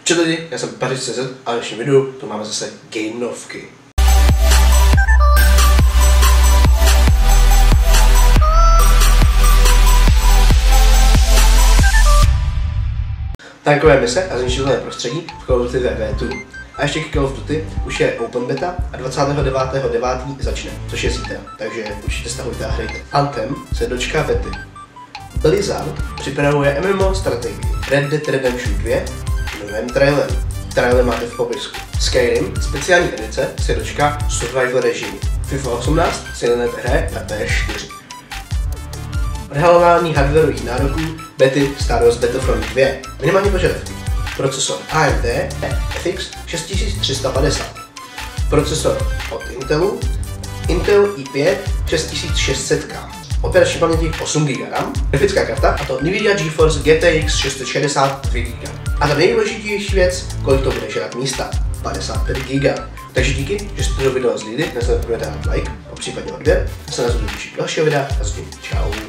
Čau lidi, já jsem Pařič.cz a v dnešním videu tu máme zase gamenovky. Tankové mise a zničitelné prostředí v Call of Duty WW2. A ještě Call of Duty už je open beta a 29.9. začne, což je zítra, takže určitě stahujte a hrajte. Anthem se dočká bety. Blizzard připravuje MMO strategii Red Dead Redemption 2 v novém traileru. Trailer máte v popisku. Skyrim, speciální edice, se dočká survival režimu. FIFA 18 se hned hraje na PS4. Odhalování hardwarových nároků bety Star Wars Battlefront 2. Minimální požadavky. Procesor AMD FX 6350. Procesor od Intelu Intel i5 6600K. Operační paměti 8 GB RAM. Grafická karta, a to Nvidia GeForce GTX 660 2 GB. A ta nejdůležitější věc, kolik to bude žrat místa. 55 GB. Takže díky, že jste to video zhlídli, nezapomeňte dát like, popřípadně odběr. Já se nás budu těšit dalšího videa a zatím čau.